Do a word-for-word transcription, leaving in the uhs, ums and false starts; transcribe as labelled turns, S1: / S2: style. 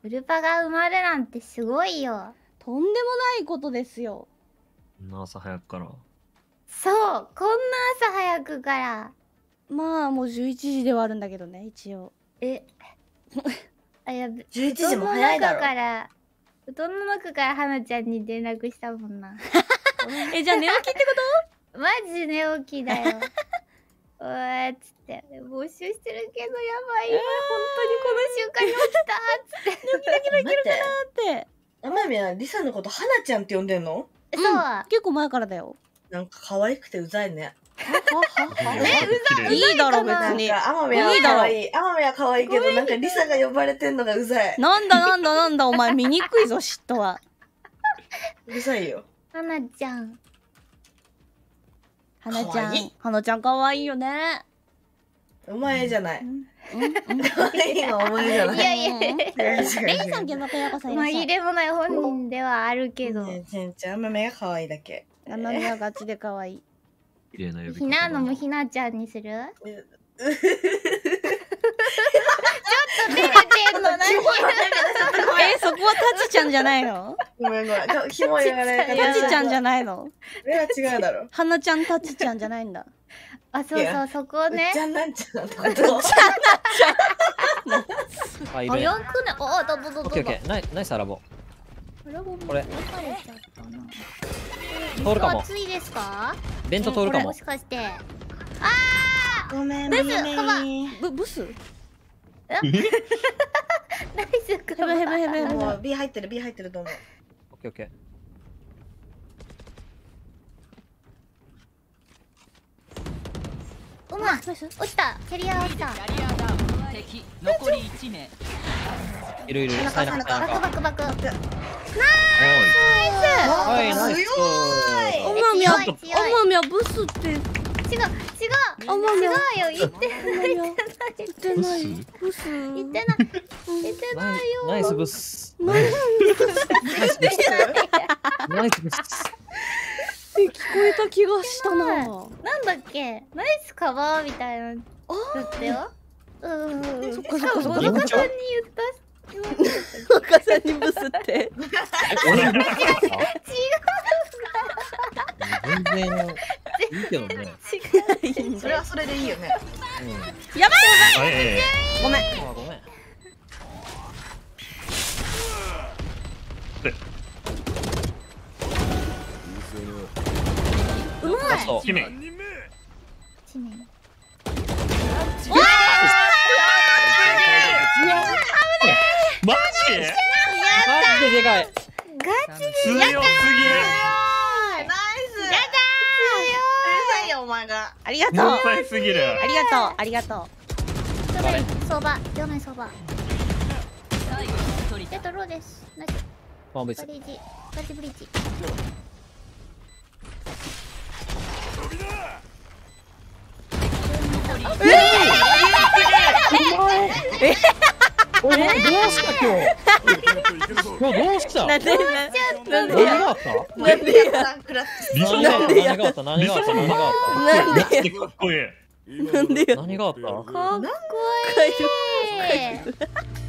S1: ウルパが埋まるなんてすごいよ。
S2: とんでもないことですよ。
S3: こんな朝早くから。
S1: そう、こんな朝早くから。
S2: まあもうじゅういちじではあるんだけどね、一応。
S1: えあ、やべ、
S4: じゅういちじも早いだろ。
S1: 布団の中から花ちゃんに連絡したもんな。
S2: え、じゃあ寝起きってこ
S1: マジ寝起きだよ。おーっつって募集してるけどやばい、今本当にこの瞬間に起きたっつって
S2: と？ドキドキできるかなって。
S4: あまみはリサのこと花ちゃんって呼んでんの？
S1: そう、
S2: 結構前からだよ。
S4: なんか可愛くてうざいね。
S3: え、
S2: いいだろ別に。
S4: あまみは可愛い。あまみは可愛いけど、なんかリサが呼ばれてんのがうざい。
S2: なんだなんだなんだ、お前醜いぞ嫉妬は。
S4: うるさいよ。
S1: 花ちゃん。
S2: 花ちゃん
S4: 可愛い。
S2: 花ちゃん可愛いよね。
S4: お前じゃない。
S2: うん
S4: 可愛いのお前じゃない。
S1: いやいやいや、
S4: 違う違う
S2: レイさん、現場とやこさんいらっしゃい。
S1: 紛れもない本人ではあるけど、
S4: ねえ、せんちゃん、あまみが可愛いだけ。
S2: あのね、ガチで可愛い。
S3: 綺麗な呼び方。
S1: ひなのもひなちゃんにする？ちょっと照れてんの何？
S2: え、そこはタチちゃんじゃないの？
S4: ごめんごめん。ひも言わないから。
S2: タチちゃんじゃないの？
S4: それは違うだろ。
S2: 花ちゃんタチちゃんじゃないんだ。
S1: あ、そうそう、そこね。
S4: じゃんなんちゃんってこと？
S3: あ、いる。
S1: 早くね。お、どどどどど。
S3: オッケーオッケー。ナイナイスアラボ。
S1: これ。通
S3: るかも。
S1: 暑いですか？
S3: ベント通るかも
S1: も。しかして。あ
S4: ごめん、
S1: ブス
S4: ごめ
S1: カバ
S4: ん。
S2: ブブス？
S1: あ。ナイスカバ。
S2: ヘブヘブヘブヘブ。
S4: もう B 入ってる B 入ってると思う。
S3: オッケーオッケー。
S1: うまい。落ちた。キャリア落ちた。
S5: 敵残りいち名。
S3: いるいる。サイナカサイナカ。
S1: バクバクバク。ナイ
S3: はい、ナイス。
S2: おまみは、
S1: 強い強い
S2: おまみはブスって。
S1: ス。違う違う。
S2: あまみ
S1: 違う
S2: は
S1: よ。言ってない。言って
S2: 言ってない。ブス。
S1: 言ってない。言ってないよ。
S3: ナイスブス。
S2: ナイス
S3: ナイスブス。
S2: って聞こえた気がしたな。
S1: なんだっけ、ナイスカバーみたいな。だったよ。うんうんうん。
S2: そっかそっかそっか。
S1: 小塚さんに言った。
S2: 若さんにブスって。
S3: 俺ブスだった？全然いいけどね。
S1: 違う。
S4: それはそれでいいよね。
S2: やばい。
S3: ええ。
S4: ごめん。
S3: あ、ごめん。
S1: うまい。
S3: そう。姫。
S1: 一年。
S3: マジ？マジででかい。
S1: ガチで。
S3: 強すぎる。
S4: ナイス。やったー。強いよお前が。
S2: ありがとう。
S3: 天才すぎる。
S2: ありがとう。ありがとう。
S1: 両面相場。両面相場。
S5: 最後の一人
S1: えっとローです。ナイス。
S3: ワンブイス
S1: ブ。リッジ。ガチブリッジ。
S3: お前どうした今日？今日どうした？
S2: なんでなんで
S3: 何があった？
S2: なんでや
S3: リサ何があった？何があった？何があった？
S2: なんでや
S3: かっこいい。
S2: なんでや
S3: 何があった？
S1: かっこいい。